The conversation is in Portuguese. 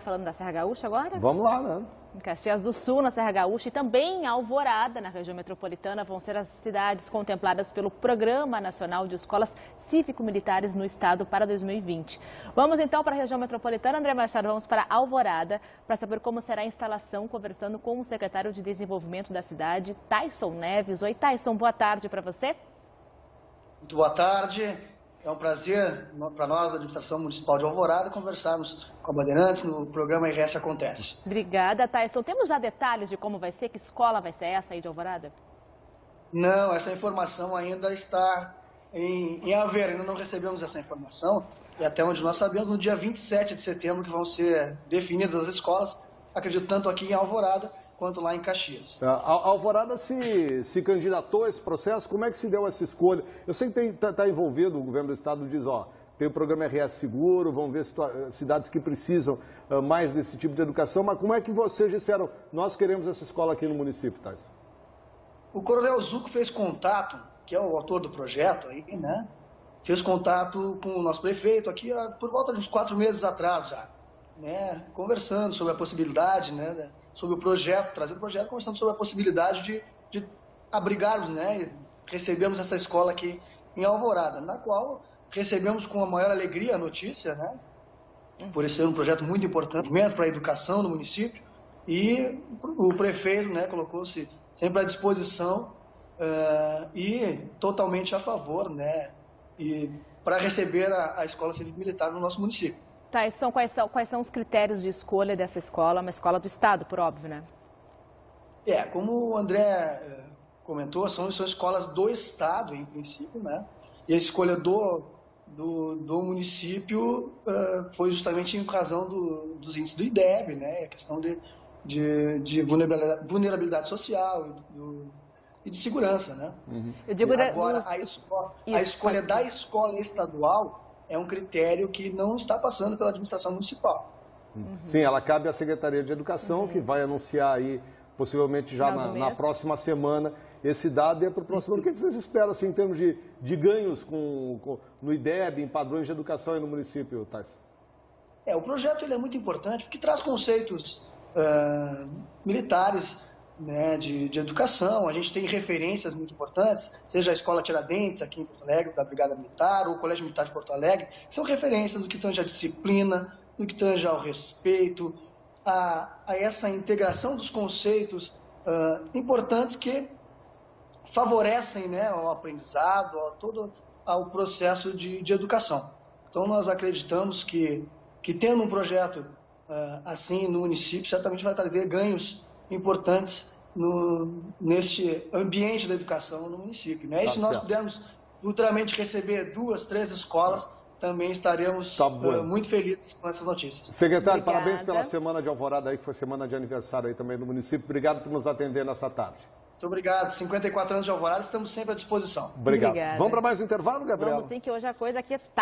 falando da Serra Gaúcha agora? Vamos lá, né? Em Caxias do Sul, na Serra Gaúcha, e também em Alvorada, na região metropolitana, vão ser as cidades contempladas pelo Programa Nacional de Escolas Cívico-Militares no Estado para 2020. Vamos então para a região metropolitana, André Machado, vamos para Alvorada para saber como será a instalação, conversando com o secretário de Desenvolvimento da cidade, Taisson Neves. Oi, Taisson, boa tarde para você. Muito boa tarde. É um prazer para nós, da Administração Municipal de Alvorada, conversarmos com a Bandeirantes no programa RS Acontece. Obrigada, Taisson. Temos já detalhes de como vai ser? Que escola vai ser essa aí de Alvorada? Não, essa informação ainda está em haver. Ainda não recebemos essa informação. E até onde nós sabemos, no dia 27 de setembro que vão ser definidas as escolas, acredito tanto aqui em Alvorada quanto lá em Caxias. A Alvorada se candidatou a esse processo, como é que se deu essa escolha? Eu sei que está envolvido, o governo do estado diz, tem o programa RS Seguro, vão ver cidades que precisam mais desse tipo de educação, mas como é que vocês disseram, nós queremos essa escola aqui no município, Tais? O Coronel Zuco fez contato, que é o autor do projeto aí, né? Fez contato com o nosso prefeito aqui por volta de uns 4 meses atrás já, né? Conversando sobre a possibilidade, né? Sobre o projeto, trazendo o projeto, conversando sobre a possibilidade de abrigarmos, né? Recebemos essa escola aqui em Alvorada, na qual recebemos com a maior alegria a notícia, né? Por esse ser um projeto muito importante para a educação do município, e o prefeito, né, colocou-se sempre à disposição e totalmente a favor, né? E para receber a escola cívico-militar no nosso município. Taisson, quais são os critérios de escolha dessa escola? Uma escola do Estado, por óbvio, né? Como o André comentou, são escolas do Estado, em princípio, né? E a escolha do município foi justamente em razão dos índices do IDEB, né? A questão de vulnerabilidade social e de segurança, né? Uhum. Eu digo agora, a escolha da escola estadual é um critério que não está passando pela administração municipal. Uhum. Sim, ela cabe à Secretaria de Educação, que vai anunciar aí, possivelmente já na próxima semana, esse dado. E é para o próximo ano. O que vocês esperam, assim, em termos de ganhos no IDEB, em padrões de educação aí no município, Tais? O projeto ele é muito importante porque traz conceitos militares, né, de educação. A gente tem referências muito importantes, seja a Escola Tiradentes, aqui em Porto Alegre, da Brigada Militar, ou o Colégio Militar de Porto Alegre, que são referências do que tange a disciplina, do que tange ao respeito, a essa integração dos conceitos importantes que favorecem, né, ao aprendizado, todo ao processo de educação. Então, nós acreditamos que tendo um projeto assim no município, certamente vai trazer ganhos importantes neste ambiente da educação no município, né? E se nós pudermos futuramente receber 2, 3 escolas, também estaremos muito felizes com essas notícias. Secretário, parabéns pela Semana de Alvorada aí, que foi semana de aniversário aí também do município. Obrigado por nos atender nessa tarde. Muito obrigado. 54 anos de Alvorada, estamos sempre à disposição. Obrigado. Vamos para mais um intervalo, Gabriel? Vamos sim, que hoje a coisa aqui está